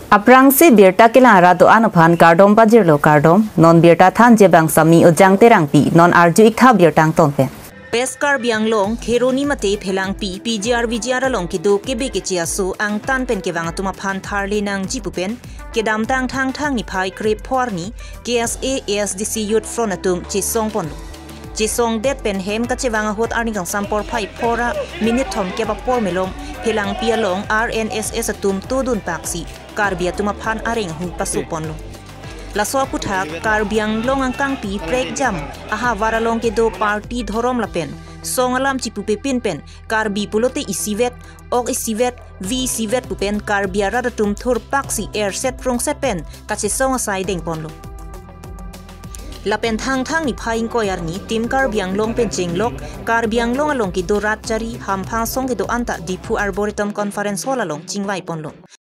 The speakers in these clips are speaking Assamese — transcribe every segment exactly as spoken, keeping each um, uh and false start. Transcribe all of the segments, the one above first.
Aprangsi birta kila rado anuphan kardom pajirlo kardom non birta than jebang sami ujang terangpi non arju ikha birtang tonpe. Peskar bianglong kheroni mate phelang pi P G R V G R along kido kebe ke chiasu ang tan pen ke wanga tuma phan tharle nang jipupen kedam tang thang thang ni phai krep phorni K S A A S D C Youth Front atum chisong pon chisong det pen hem ka chewanga hot arni gang sampor phai phora minute thom ke ba por melong phelang pi along R N S S atum tudun paksi karbia tuma phan areng hu pasu ponlo Laswa puthak karbiang long ang kang pi prek jam aha waralong ke do party dhorom lapen song alam chipu pepin pen karbi pulote isivet ok isivet v sivet pupen karbia radatum thur paksi air set prong set pen kache song asai deng ponlo lapen thang thang ni phaing ko yar ni tim karbiang long pen chinglok karbiang long along ki do rat chari hamphang song ke do anta dipu arboretum conference hall along chingwai ponlo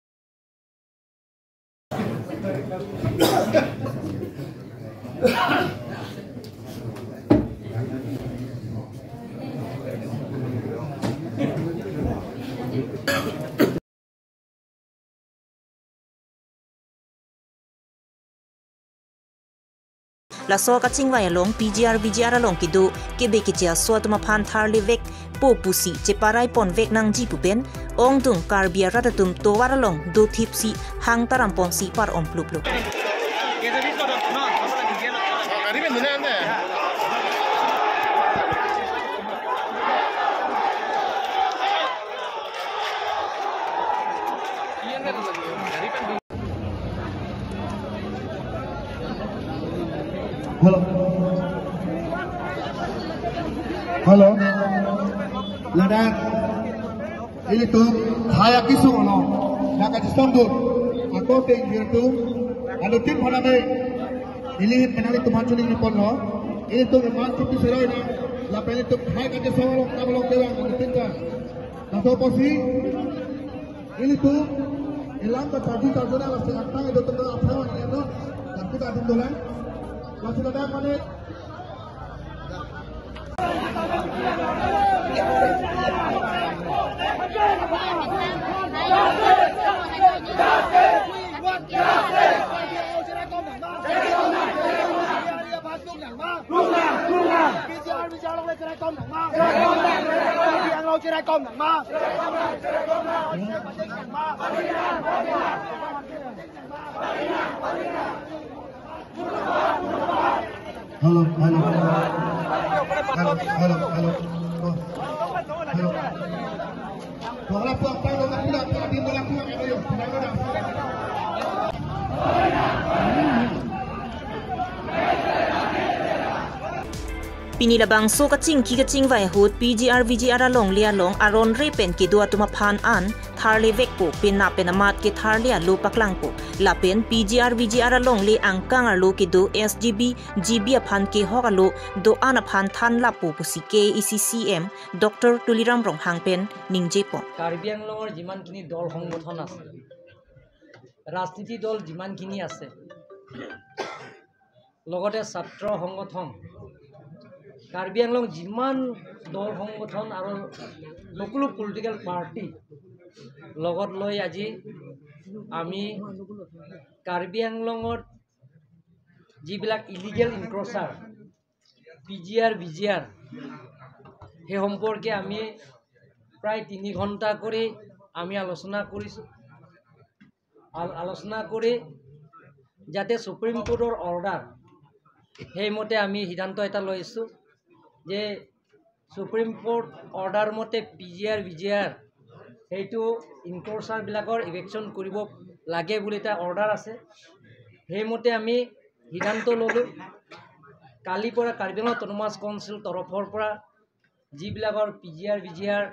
La so ka chingwai along P G R V G R along kido kebe kicha so tuma phan thar le vek po pusi che parai pon vek nang ji pupen ong tung karbia ratatum to waralong do thipsi hang taram pon si par om plup plup Halo. Halo. Ladak. Ini tuh saya kisah lo. Nak kasih sambut. Aku tinggal tu. Ada tim mana ni? Ini penali tu macam ini pun lo. Ini tuh memang cuti serai ni. Lepas ini tuh saya kasih sambut lo. Kamu lo dewan ada tinggal. Naso posi. Ini tuh hilang terjadi kalau ada setengah tang itu tengah apa ni itu. Dan kita ada dolan. Masih ada menit. Halo, halo, halo, halo, halo, halo. Bola puang pang bola pulang, bola di bola pulang apa yo? Tidak ada. Pinilabang so ka ching ki ka ching vai hut P G R V G R along lia long aron re pen ki dua tuma phan an tharle vek po pin na pen amat ke tharle lo paklang po lapen P G R V G R along le angkang alo ki do S G B G B phan ke hokalo do ana phan than la po pusi K E C C M Doctor Tuliram rong hangpen ningje po Karbiang longor jiman kini dol সংগঠন আছে রাজনীতি দল jiman kini আছে লগতে ছাত্র সংগঠন Karbi Anglong jiman dol সংগঠন আৰু লোকলো পলিটিক্যাল পাৰ্টি লগত লৈ আজি আমি Karbi Anglongৰ যিবিলাক illegal encroacher P G R V G R হে সম্পৰ্কে আমি প্ৰায় তিনি ঘণ্টা কৰি আমি আলোচনা কৰিছো আলোচনা কৰি যাতে সুপ্ৰিম কোৰ্টৰ অৰ্ডাৰ সেই মতে আমি সিদ্ধান্ত এটা লৈছো যে সুপ্ৰিম কোৰ্ট অৰ্ডাৰ মতে P G R V G R হেতু ইনক্ৰোচাৰ বিলাকৰ ইভেকচন কৰিব লাগে বুলি এটা অৰ্ডাৰ আছে সেই মতে আমি সিদ্ধান্ত ললো কালি পৰা কাৰ্বিআংলং অটোনমাস কাউন্সিল তৰফৰ পৰা যি বিলাকৰ P G R V G R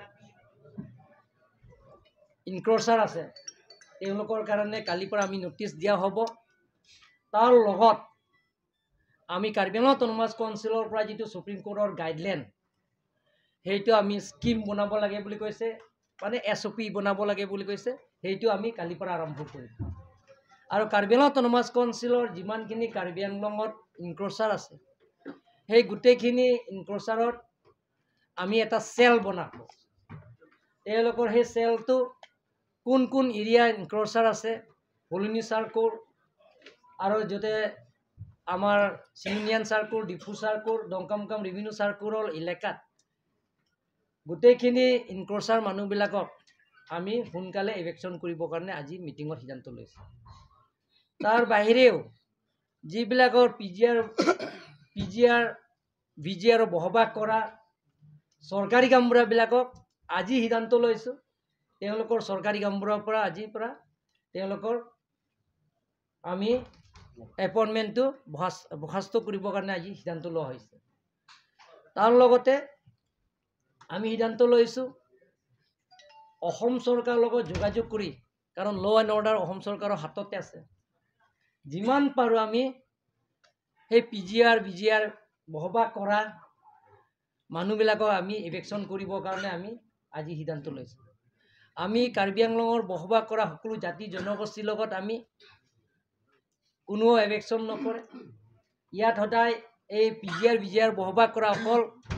ইনক্ৰোচাৰ আছে তেওঁলোকৰ কাৰণে কালি পৰা আমি নোটিছ দিয়া হ'ব তাৰ লগত আমি কাৰ্বিআংলং অটোনমাস কাউন্সিলৰ পৰা যেটো সুপ্ৰিম কোৰ্টৰ গাইডলাইন হেইটো আমি স্কিম বনাব লাগে বুলি কৈছে মানে S O P বনাব লাগে বুলি কৈছে হেইটো আমি কালি পৰা আৰম্ভ কৰিম আৰু কাৰ্বিআংলং অটোনমাস কাউন্সিলৰ যিমানখিনি কাৰ্বিআংলঙত ইনক্ৰোচাৰ আছে সেই গুটেখিনি ইনক্ৰোচাৰত আমি এটা সেল বনাবো এলোকৰ হে সেলটো কোন কোন এৰিয়া ইনক্ৰোচাৰ আছে ফুলনি চাৰ্কুল আৰু যাতে আমাৰ চিমিনিয়ান circle Diphu circle Dongkamukam revenue চাৰ্কুলৰ এলেকাত গোটেইখিনি ইনক্ৰচাৰ মানুহবিলাকক আমি সোনকালে ইভেকশ্যন কৰিবৰ কাৰণে আজি মিটিঙত সিদ্ধান্ত লৈছোঁ তাৰ বাহিৰেও যিবিলাকৰ P G R P G R V G R বসবাস কৰা চৰকাৰী কামবোৰাবিলাকক আজি সিদ্ধান্ত লৈছোঁ তেওঁলোকৰ চৰকাৰী কামবোৰৰ পৰা আজিৰ পৰা তেওঁলোকৰ আমি এপইণ্টমেণ্টটো বৰ্খাস্ত কৰিবৰ কাৰণে আজি সিদ্ধান্ত লোৱা হৈছে তাৰ লগতে আমি সিদ্ধান্ত লৈছোঁ অসম চৰকাৰৰ লগত যোগাযোগ কৰি কাৰণ ল' এণ্ড অৰ্ডাৰ অসম চৰকাৰৰ হাততে আছে যিমান পাৰোঁ আমি সেই P G R V G R বসবাস কৰা মানুহবিলাকক আমি ইভেকশ্যন কৰিবৰ কাৰণে আমি আজি সিদ্ধান্ত লৈছোঁ আমি কাৰ্বি আংলঙৰ বসবাস কৰা সকলো জাতি জনগোষ্ঠীৰ লগত আমি কোনো ইভেকশ্যন নকৰে ইয়াত সদায় এই P G R V G R বসবাস কৰা অকল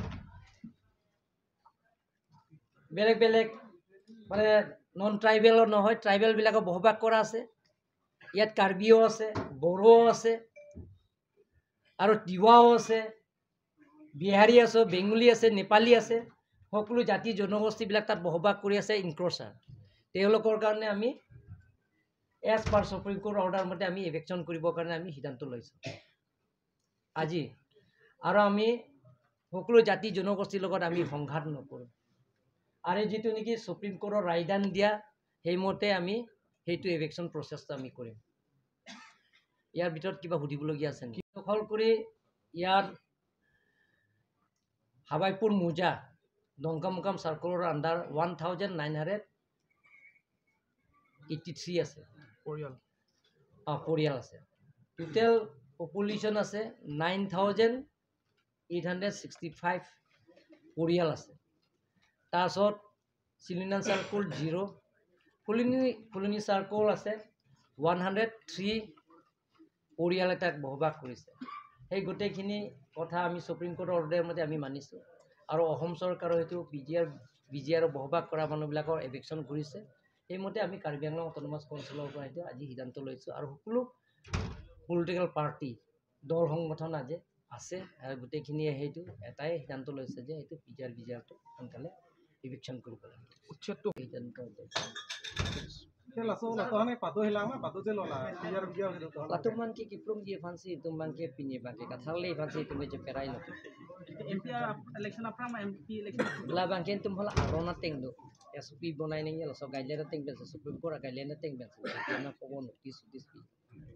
বেলেগ বেলেগ মানে নন ট্ৰাইবেলৰ নহয় ট্ৰাইবেলবিলাকক বসবাস কৰা আছে ইয়াত কাৰ্বিও আছে বড়ো আছে আৰু তিৱাও আছে বিহাৰী আছে বেংগলী আছে নেপালী আছে সকলো জাতি জনগোষ্ঠীবিলাক তাত বসবাস কৰি আছে ইনক্ৰচাৰ তেওঁলোকৰ কাৰণে আমি as per supreme court order মতে আমি ইভেকশ্যন কৰিবৰ কাৰণে আমি সিদ্ধান্ত লৈছোঁ আজি আৰু আমি সকলো জাতি জনগোষ্ঠীৰ লগত আমি সংঘাত নকৰোঁ আৰু যিটো নেকি সুপ্ৰিম কোৰ্টৰ ৰায়দান দিয়া সেইমতে আমি সেইটো ইভেকশ্যন প্ৰচেছটো আমি কৰিম ইয়াৰ ভিতৰত কিবা সুধিবলগীয়া আছে নেকি দখল কৰি ইয়াৰ হাবাইপুৰ মোজা দংকামকাম চাৰ্কুলৰ under one thousand nine hundred eighty three আছে পৰিয়াল অঁ পৰিয়াল আছে টোটেল পপুলেশ্যন আছে nine thousand eight hundred sixty five পৰিয়াল আছে তাৰপিছত চিলিনান চাৰ্কুল জিৰ' ফুলনি ফুলনি চাৰ্কুল আছে ওৱান হাণ্ড্ৰেড থ্ৰী পৰিয়ালে তাক বসবাস কৰিছে সেই গোটেইখিনি কথা আমি সুপ্ৰিম কোৰ্টৰ অৰ্ডাৰ মতে আমি মানিছোঁ আৰু অসম চৰকাৰৰ সেইটো P G R V G R বসবাস কৰা মানুহবিলাকৰ ইভেকশ্যন কৰিছে সেইমতে আমি কাৰ্বি আংলং অট'নমাছ কাউন্সিলৰ পৰা সেইটো আজি সিদ্ধান্ত লৈছোঁ আৰু সকলো পলিটিকেল পাৰ্টি দল সংগঠন আজি আছে আৰু গোটেইখিনিয়ে সেইটো এটাই সিদ্ধান্ত লৈছে যে এইটো P G R V G আৰটো সোনকালে ইভেকশ্যন কৰিব লাগে উচ্ছেদটো Latuman ki kiplong di fancy tumbang ke pinye bangke kathale fancy tumbe je perai lo. M P election apa M P election? La bangke tum hola arona tengdo. Ya supi bonai ning ya so guideline teng ben so supreme court guideline teng ben. Na ko notice this pi.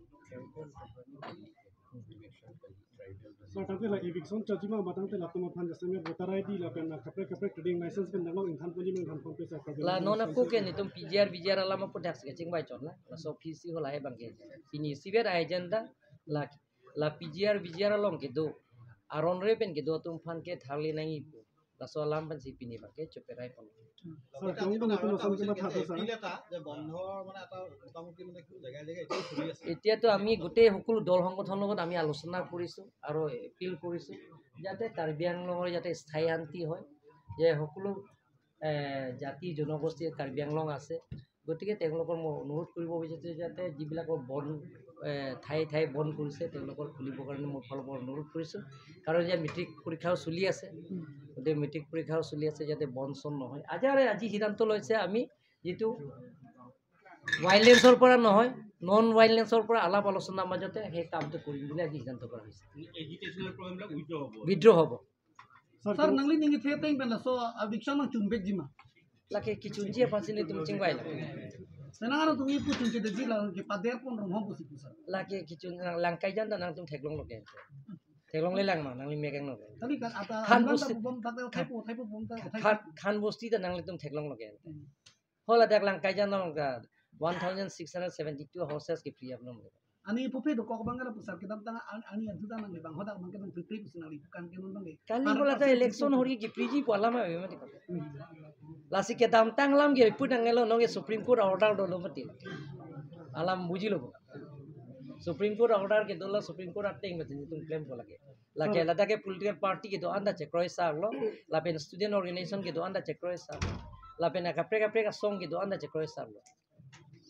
So tante la eviction chajima batang te latuma phan jasme voter I D la pen kapre kapre trading license pen nalo inthan poli men than pon pesa La nona ko ke ni tum P G R V G R ala ma podax ke ching bai chon la la so P C hola he bangke ini siber agenda la la P G R V G R along ke do aron re pen ke do tum phan ke thali nai la so alam pen si pini bangke choperai pon so kong to natu asam ke matha to sa Pileta je bondhor mane eta motamoti mane ki jaga jaga etu chuli ase এতিয়া তো আমি গোটেই সকলো দল সংগঠনৰ লগত আমি আলোচনা কৰিছোঁ আৰু এপিল কৰিছোঁ যাতে কাৰ্বি আংলঙৰ যাতে স্থায়ী শান্তি হয় যে সকলো জাতি জনগোষ্ঠীৰ কাৰ্বি আংলং আছে গতিকে তেওঁলোকৰ মই অনুৰোধ কৰিব বিচাৰিছোঁ যাতে যিবিলাকৰ বন ঠাই ঠাই বন কৰিছে তেওঁলোকৰ খুলিবৰ কাৰণে মই ফালৰ পৰা অনুৰোধ কৰিছোঁ কাৰণ যে মেট্ৰিক পৰীক্ষাও চলি আছে গতিকে মেট্ৰিক পৰীক্ষাও চলি আছে যাতে বন চন নহয় আজি আজি সিদ্ধান্ত লৈছে আমি যিটো ভাইলেন্সৰ পৰা নহয় নন ভাইলেন্সৰ পৰা আলাপ আলোচনাৰ মাজতে সেই কামটো কৰিম বুলি আজি সিদ্ধান্ত কৰা হৈছে এডুকেশনাল প্ৰগ্ৰামবিলাক উইথড্ৰ হ'ব বিদ্ৰোহ হ'ব sir nangli ningi the teng ben so eviction mang chunbe jima লাকে কি চুনজি ফাসিনি তুমি চিংবাই না senangaro tu ipu chunche de jila ke pader pon rom ho pusi pusa লাকে কি চুন langkai jan nang tum theklong loke theklong le lang ma nang li mekeng no tadi kan ata Khan anda bosti- bom tata thaipu thaipu bom ta khan khan bosti ta nang li tum theklong loke hola dak langkai jan nang ka one thousand six hundred seventy-two horses ki free apnom ani pupe do kok bangara pusar kitab tanga ani ajuda nang bang hoda bang kan free pusi nang bukan ke non bang kali bola ta election hori ki free ji pala ma be mati lasi ke dam tanglam ge pu nang lo nong supreme court order do lo mati alam buji lo supreme court order ke dola supreme court ateng mati tum claim ko lage la ke lada ke political party ke do anda check roi sa lo la pen student organization ke do anda check roi sa la pen ka pre ka pre ka song ke do anda check roi sa lo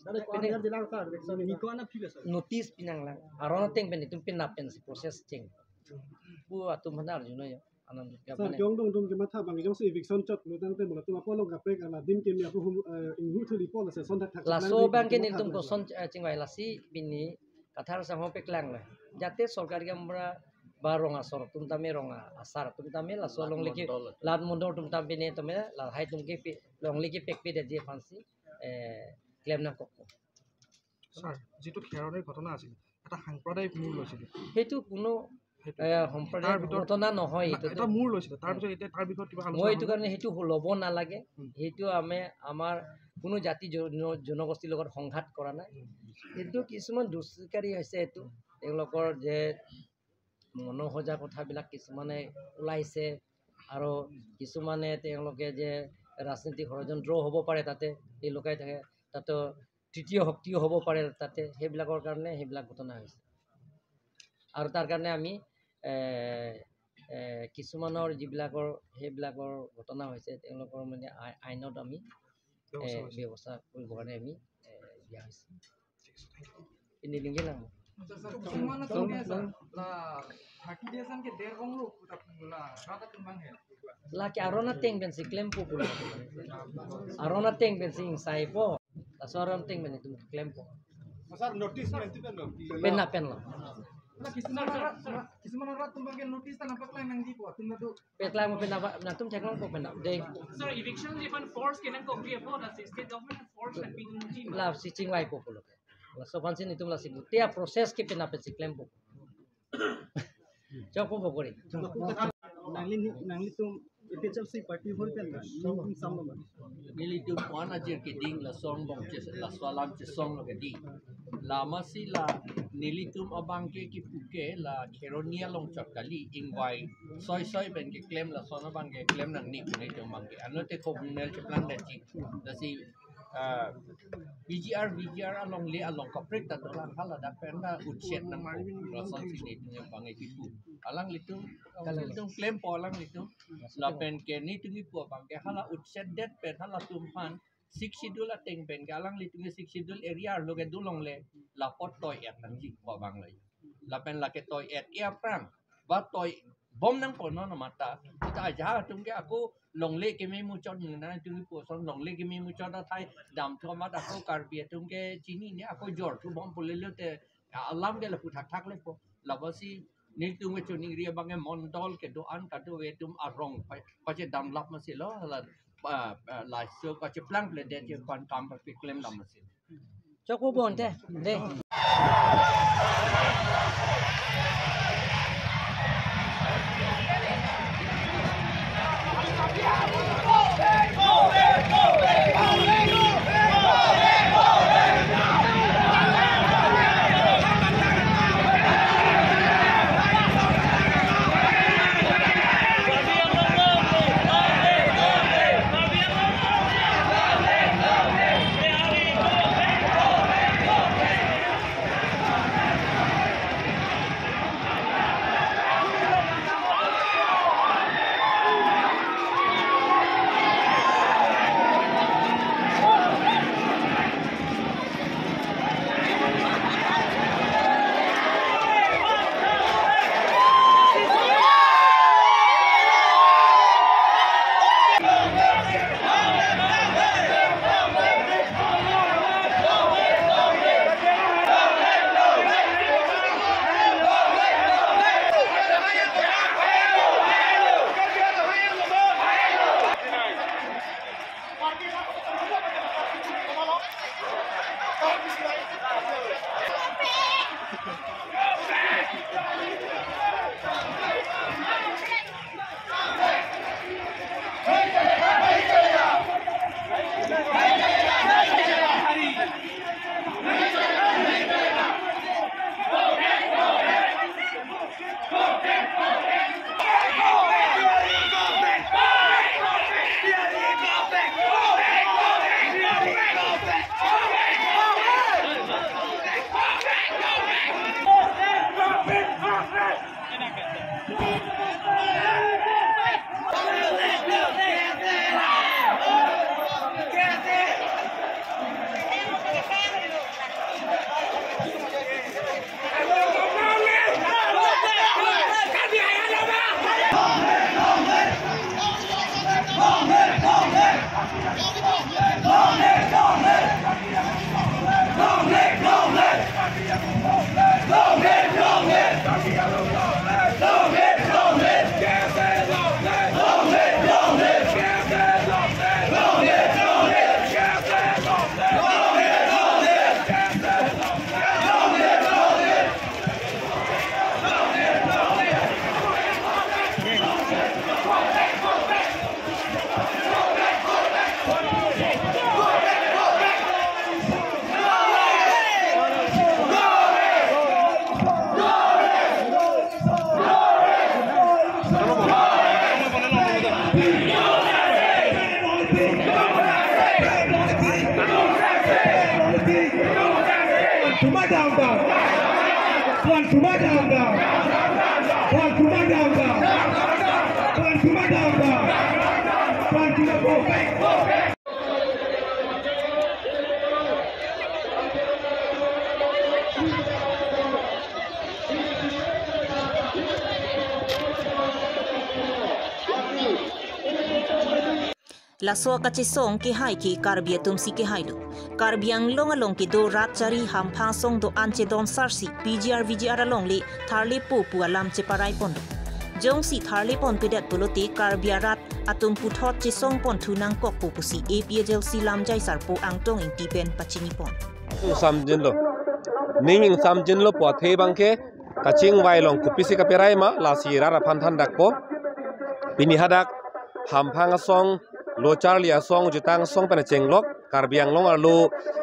notice pinanglang arona teng ben itum pinapen si proses ceng bu atum hana arjuno ya anam Sir, gabane yung dong dong kemat ha bang yung si eviction chot lo tang te mo tu apolo kapre ala dim ke mi aku ingu tu lipo la se son tak tak la so bang ke nitum ko son cingwai la si bini kathar sang hopek lang la jate sorkar ke mra barong asor tum tame ronga asar tum tame la so long liki lad mondor tum tame ne tame la hai tum ke long liki pek pe de je fancy eh claim na kokko sir যেটো খেয়াৰৰ ঘটনা আছিল এটা সাম্প্ৰদায়িক মূল লৈছিল হেতু কোনো সম্প্ৰদায়ৰ ঘটনা নহয় এটা এটা মূল লৈছিল তাৰ পিছত এতিয়া তাৰ বিষয়ত কিবা মই এইটো কাৰণে হেতু ল'ব নালাগে হেতু আমি আমাৰ কোনো জাতি জনগোষ্ঠীৰ লগত সংঘাত কৰা নাই কিন্তু কিছুমান দুষ্কাৰী হৈছে এইটো তেওঁলোকৰ যে মনোহজা কথাবিলাক কিছুমানে ওলাইছে আৰু কিছুমানে তেওঁলোকে যে ৰাজনীতিক ষড়যন্ত্ৰ হ'ব পাৰে তাতে এই লোকাই থাকে তাতো তৃতীয় শক্তিও হ'ব পাৰে তাতে সেইবিলাকৰ কাৰণে সেইবিলাক ঘটনা হৈছে আৰু তাৰ কাৰণে আমি কিছুমানৰ যিবিলাকৰ সেইবিলাকৰ ঘটনা হৈছে তেওঁলোকৰ মানে আইনত আমি ব্যৱস্থা কৰিবৰ কাৰণে আমি দিয়া হৈছে ini linggih lang la ke arona teng ben si claim po pula arona teng ben si sai po la soron teng ben itu claim po sir notice মেনতি পেন pen na pen la কিছুমান rat tumbang notice ta napak lang nang dipo tumna do pet lang mo pen na tum check lang po pen na de Sir, eviction even force can go agree upon as state government force and being routine. la si chingwai po pula la so fansin itum la si tia process ke pen na pen si claim po chok po pokori nangli nangli tum H F C party hol pen na ning samlo ba nili tu puan ajir ke ding la song bong che la swalam che song lo ke di lama si la nili tum abang ke ki puke la keronia long chak kali ingwai soi soi ben ke claim la sona bang ke claim nang ni ku nei tu mang ke anote ko nel che plan da chi da si V G R V G R along le along kapret ta lang hala da pen da utchet nang rason si ni tu bang ke pu alang litu litu claim po alang litu la pen ke ni tu ni po bang ke hala utchet det pen hala tum pan six schedule ateng pen ke alang litu six schedule area lo ke dulong le la pot toy et nang ji po bang le la pen la ke toy et ya prang ba toy bom nang po no mata kita aja tum ke aku long le ke me mu chon na tu ni po son long le ke me mu chon da thai dam tho ma da ko kar bia tum ke chini ni aku jor tu bom pole le te alam ke la pu thak thak le po la ba si ni tu me choni ria bang mon dol ke do an ka do we tum arong pa che dam lap ma si lo la la so ka che plang le de che kon kam pa pi klem dam ma si chok po bon te de justice. Cuma down down. Tuan cuma down down. Tuan cuma down down. Tuan cuma down down. Tuan cuma go back. La so ka chi song ki hai ki karbia tum si ki hai lu karbiang long along ki do rat chari ham pha song do an che don sarsi pgr vgr along le tharle pu pu alam che parai pon jong si tharle pon pe dat pulote karbia rat atum pu thot chi song pon thu nang kok pu pu si apjl si lam jai sar pu ang tong ing ti pen pachini pon sam jin lo ning ing sam jin lo po the bang ke kaching wai long ku pisi ka perai ma la si ra ra phan than dak po pini hadak ham phang song lo charlia song jutang song pana chenglok karbiang long arlo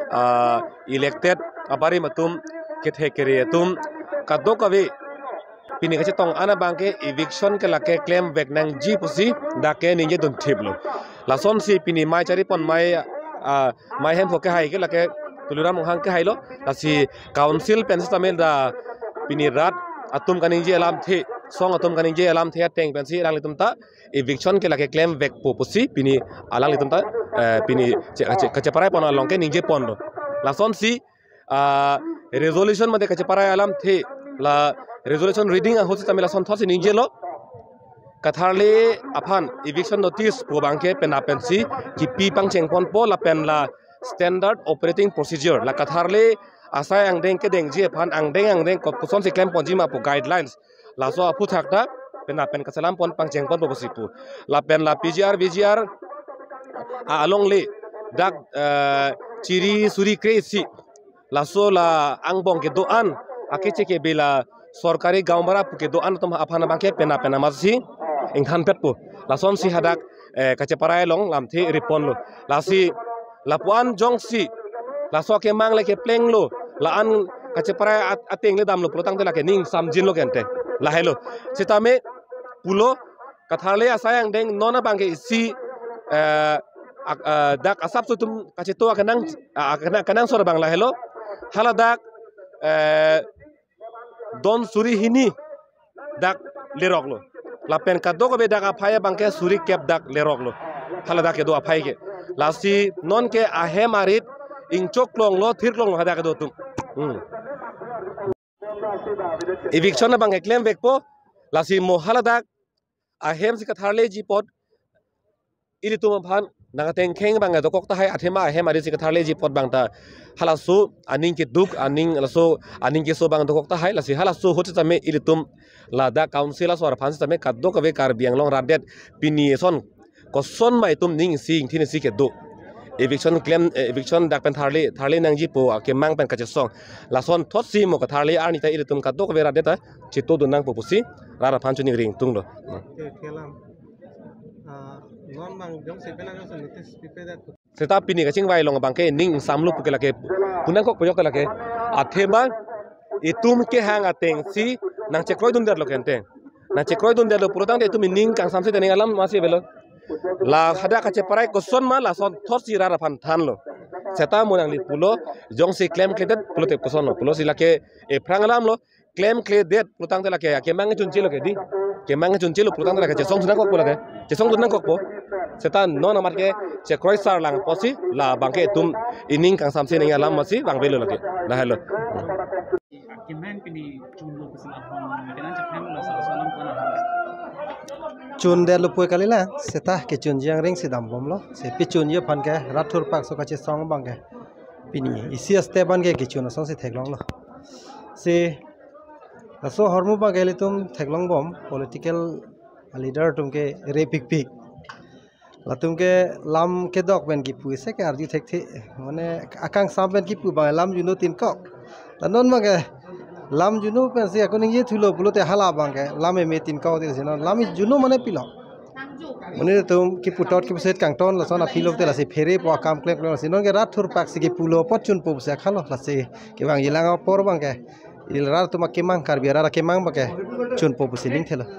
elected abari matum kethe kere tum kaddo kawe pini kache tong ana bangke eviction ke lake claim back nang ji pusi dake ninje dun thiblo la son si pini mai chari pon mai mai hem phoke hai ke lake tulura monghang ke hailo la si council penstamel da pini rat atum kaninje alam the song atum kaninje alam the teng pensi rang litum ta eviction ke lake claim back po pusi pini alang litum ta pini kache parai pon along ke ninje pon lo la son si resolution mate kache parai alam the la resolution reading a hosi tamela son thosi ninje lo katharle aphan eviction notice po bangke pena pensi ki pi pang cheng pon po la pen la standard operating procedure la katharle asai ang deng ke deng je phan ang deng ang deng ko son si claim pon ji ma po guidelines la so apu thakta pena pen kasalam pon pang cheng pon po sipu la pen la pgr vgr along le dak chiri suri kresi la so la ang bong ke do an akeche ke bela sorkari gaumara puke do an tom aphana bangke pena pena masi inghan petpo la son si hadak kache parai long lam thi ripon lo la si la puan jong si la so ke mang le ke pleng lo la an kache parai ateng le dam lo protang te la ke ning samjin lo kente la hello sitame pulo katharle asayang deng nona bangke si dak asap tu tum kache to kanang kanang sor bang la hello hala dak don suri hini dak lerok lo la pen kaddo ko be dak aphaya bangke suri kep dak lerok lo hala dak do aphai ke la si non ke ahe marit ing chok long lo thir long hada ke do tum eviction na bangke claim back po la si mo hala dak ahem si katharle ji pot iri tum phan naga teng kheng banga do kokta hai athema ahem ari si katharle ji pot bangta hala su aning ke duk aning la so aning ke so bang do kokta hai la si hala su hoti tame iri tum la da council aswar phan tame kaddo ka be kar biang long radet pini son ko son mai tum ning sing thin si ke do eviction claim eviction dak pen tharle tharle nang ji po ke mang pen ka che song la son thot si mo ka tharle ani ta iri tum kaddo ka be radet ta chito du nang po pusi ra ra phan chu ning ring tung lo non mang jong se pena jong notice pipe that seta pini ka chingwai long bangke ning samlu puke lake punang kok pojok lake athema itum ke hang ateng si nang chekroi dun der lo kente nang chekroi dun der lo purotang de tum ning kang samse de ning alam masi belo la hada ka che parai ko son ma la son thos si ra ra phan than lo seta monang li pulo jong se claim kledet pulo te ko son lo pulo si lake e prang alam lo claim kledet purotang de lake ke mang chun chi lo ke di ke mang chun chi lo purotang de lake che song sunang kok po lake che song dunang kok po seta non amar ke che kroisar lang posi la bangke tum ining kang samse ning alam masi bang belo lagi la hello Kemen pini chunlo pesan apon kenan cephem lo sa salam kona chun de lu poi kalila seta ke chun jiang ring sidam bom lo se pi chun ye phan ke rathur pak so ka che song bang ke pini isi ste ban ke ke chun so se theklong lo se so hormu ba gele tum theklong bom political leader tum ke re pik pik latum ke lam ke dok ben ki pu se ke arji thek the mane akang sam ben ki pu ba lam juno tin kok tanon ma ke lam juno pen se ko ning ye thulo bulote hala bang ke lam me tin kok de se no lam juno mane pilo mane tum ki putot ki set kang ton la sona philo te la se fere po kam klek lo se non ke rat thur pak se ki pulo pot chun pu se khalo la se ke bang ilang por bang ke il rar tuma ke mang kar biara ra ke mang ba ke chun pu se ning thelo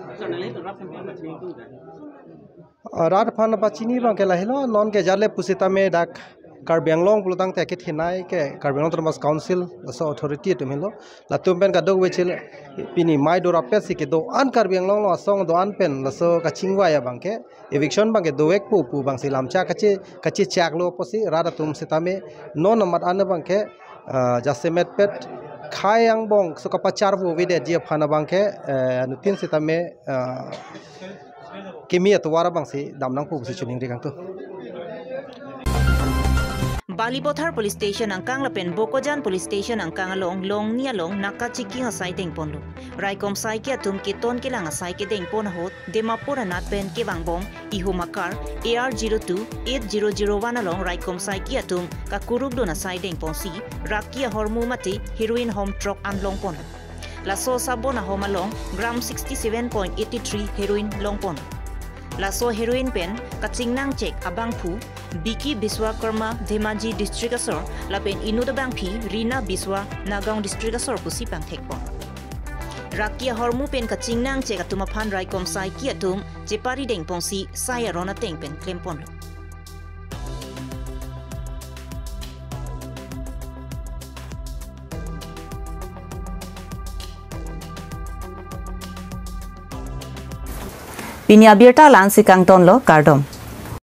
रात फान बचिनी बंग के लहलो नॉन के जाले पुसिता में डाक Karbi Anglong pulutang te kit hinai ke Karbi Anglong Autonomous Council so authority to milo la tumpen ka dog wechil pini mai do rapet si ke do an Karbi Anglong lo song do an pen la so ka chingwa ya bangke eviction bangke do ek pu pu bang si lamcha kachi kachi chak lo posi rada tum sitame no namat an bangke jasemet pet khayang bong so ka pachar bu vide je phana bangke nutin sitame kimi atwara bang si damnang pu si chuning rekang tu Balibothar Police Station ang Kanglapen Bokojan Police Station ang Kangalong long nia long nakachiki nga sai teng ponlo Raikom sai ke atum ke ton ke lang sai ke deng pon hot Demapura natpen ke wangbong ihumakar A R zero two eight zero zero one along Raikom sai ke atum ka kurug do na sai deng pon si rakia hormu mati heroin home truck anlong pon La so sabona home along gram sixty-seven point eight three heroin long pon La so heroin pen kaching nang check abang pu Biki Biswa Karma Dhemaji District Asor Lapen Inuda Bangpi Rina Biswa Nagaon District Asor Pusi Pang Tekpon Rakia Hormu Pen Kaching Nang Chek Atumapan Raikom Sai Kiatum Jepari Deng Ponsi Saya Rona Teng Pen Klempon Pinya Birta Lansi Kangton lo Kardom